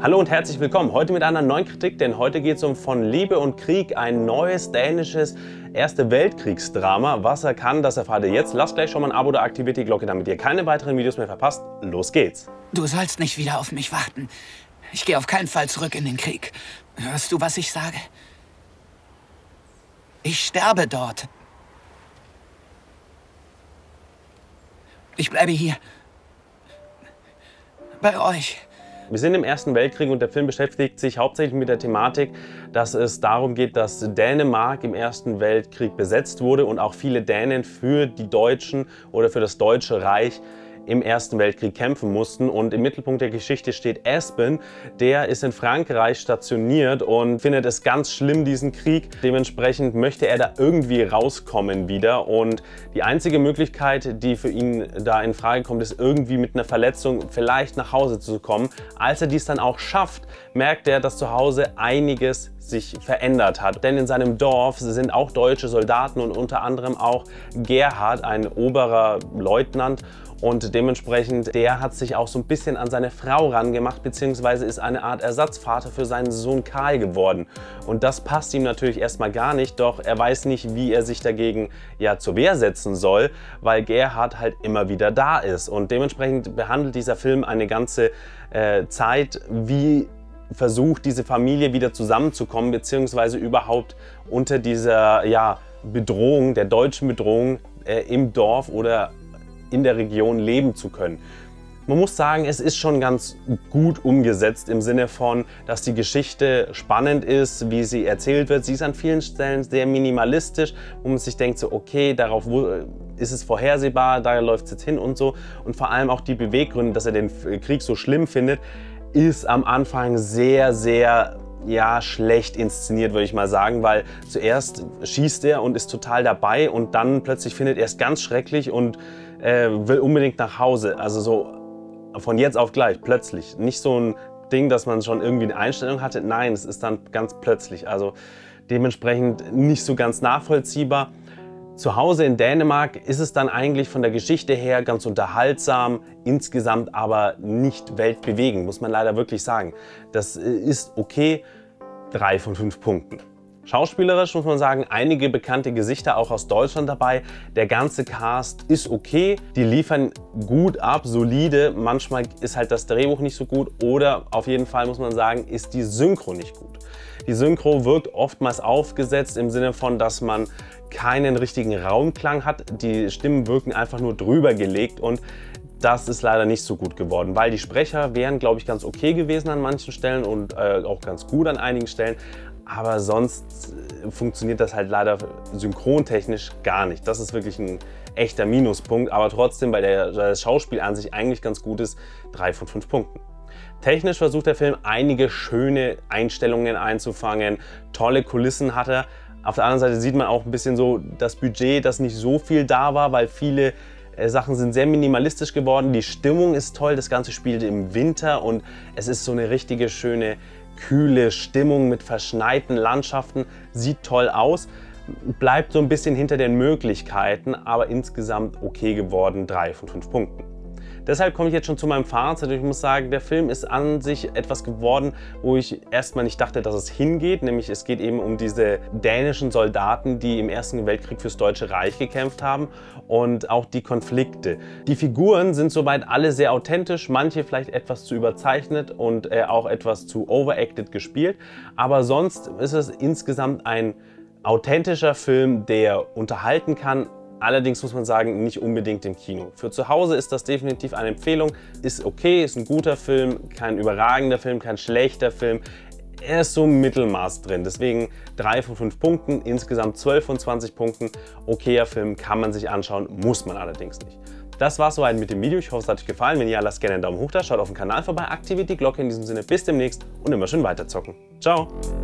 Hallo und herzlich willkommen. Heute mit einer neuen Kritik, denn heute geht es um Von Liebe und Krieg, ein neues dänisches Erste Weltkriegsdrama. Was er kann, das erfahrt ihr jetzt. Lasst gleich schon mal ein Abo da, aktiviert die Glocke, damit ihr keine weiteren Videos mehr verpasst. Los geht's! Du sollst nicht wieder auf mich warten. Ich gehe auf keinen Fall zurück in den Krieg. Hörst du, was ich sage? Ich sterbe dort. Ich bleibe hier. Bei euch. Wir sind im Ersten Weltkrieg und der Film beschäftigt sich hauptsächlich mit der Thematik, dass es darum geht, dass Dänemark im Ersten Weltkrieg besetzt wurde und auch viele Dänen für die Deutschen oder für das Deutsche Reich im Ersten Weltkrieg kämpfen mussten. Und im Mittelpunkt der Geschichte steht Esben, der ist in Frankreich stationiert und findet es ganz schlimm, diesen Krieg. Dementsprechend möchte er da irgendwie rauskommen wieder und die einzige Möglichkeit, die für ihn da in Frage kommt, ist irgendwie mit einer Verletzung vielleicht nach Hause zu kommen. Als er dies dann auch schafft, merkt er, dass zu Hause einiges sich verändert hat. Denn in seinem Dorf sind auch deutsche Soldaten und unter anderem auch Gerhard, ein oberer Leutnant. Und dementsprechend, der hat sich auch so ein bisschen an seine Frau rangemacht, beziehungsweise ist eine Art Ersatzvater für seinen Sohn Karl geworden. Und das passt ihm natürlich erstmal gar nicht, doch er weiß nicht, wie er sich dagegen zur Wehr setzen soll, weil Gerhard halt immer wieder da ist. Und dementsprechend behandelt dieser Film eine ganze Zeit, wie versucht diese Familie wieder zusammenzukommen, beziehungsweise überhaupt unter dieser Bedrohung, der deutschen Bedrohung im Dorf oder in der Region leben zu können. Man muss sagen, es ist schon ganz gut umgesetzt im Sinne von, dass die Geschichte spannend ist, wie sie erzählt wird. Sie ist an vielen Stellen sehr minimalistisch, wo man sich denkt, so okay, darauf ist es vorhersehbar, da läuft es jetzt hin und so. Und vor allem auch die Beweggründe, dass er den Krieg so schlimm findet, ist am Anfang sehr, sehr schlecht inszeniert, würde ich mal sagen, weil zuerst schießt er und ist total dabei und dann plötzlich findet er es ganz schrecklich und will unbedingt nach Hause. Also so von jetzt auf gleich, plötzlich. Nicht so ein Ding, dass man schon irgendwie eine Einstellung hatte. Nein, es ist dann ganz plötzlich. Also dementsprechend nicht so ganz nachvollziehbar. Zu Hause in Dänemark ist es dann eigentlich von der Geschichte her ganz unterhaltsam, insgesamt aber nicht weltbewegend, muss man leider wirklich sagen. Das ist okay, 3 von 5 Punkten. Schauspielerisch muss man sagen, einige bekannte Gesichter auch aus Deutschland dabei. Der ganze Cast ist okay, die liefern gut ab, solide. Manchmal ist halt das Drehbuch nicht so gut oder auf jeden Fall muss man sagen, ist die Synchro nicht gut. Die Synchro wirkt oftmals aufgesetzt im Sinne von, dass man keinen richtigen Raumklang hat. Die Stimmen wirken einfach nur drüber gelegt und das ist leider nicht so gut geworden, weil die Sprecher wären, glaube ich, ganz okay gewesen an manchen Stellen und auch ganz gut an einigen Stellen. Aber sonst funktioniert das halt leider synchrontechnisch gar nicht. Das ist wirklich ein echter Minuspunkt, aber trotzdem, weil das Schauspiel an sich eigentlich ganz gut ist, 3 von 5 Punkten. Technisch versucht der Film einige schöne Einstellungen einzufangen, tolle Kulissen hat er. Auf der anderen Seite sieht man auch ein bisschen so das Budget, dass nicht so viel da war, weil viele Sachen sind sehr minimalistisch geworden. Die Stimmung ist toll, das Ganze spielt im Winter und es ist so eine richtige schöne kühle Stimmung mit verschneiten Landschaften, sieht toll aus, bleibt so ein bisschen hinter den Möglichkeiten, aber insgesamt okay geworden, 3 von 5 Punkten. Deshalb komme ich jetzt schon zu meinem Fazit. Ich muss sagen, der Film ist an sich etwas geworden, wo ich erstmal nicht dachte, dass es hingeht. Nämlich es geht eben um diese dänischen Soldaten, die im Ersten Weltkrieg fürs Deutsche Reich gekämpft haben und auch die Konflikte. Die Figuren sind soweit alle sehr authentisch, manche vielleicht etwas zu überzeichnet und auch etwas zu overacted gespielt. Aber sonst ist es insgesamt ein authentischer Film, der unterhalten kann. Allerdings muss man sagen, nicht unbedingt im Kino. Für zu Hause ist das definitiv eine Empfehlung. Ist okay, ist ein guter Film, kein überragender Film, kein schlechter Film. Er ist so im Mittelmaß drin. Deswegen 3 von 5 Punkten, insgesamt 12 von 20 Punkten. Okayer Film, kann man sich anschauen, muss man allerdings nicht. Das war's soweit mit dem Video. Ich hoffe, es hat euch gefallen. Wenn ja, lasst gerne einen Daumen hoch da, schaut auf den Kanal vorbei, aktiviert die Glocke. In diesem Sinne, bis demnächst und immer schön weiterzocken. Ciao!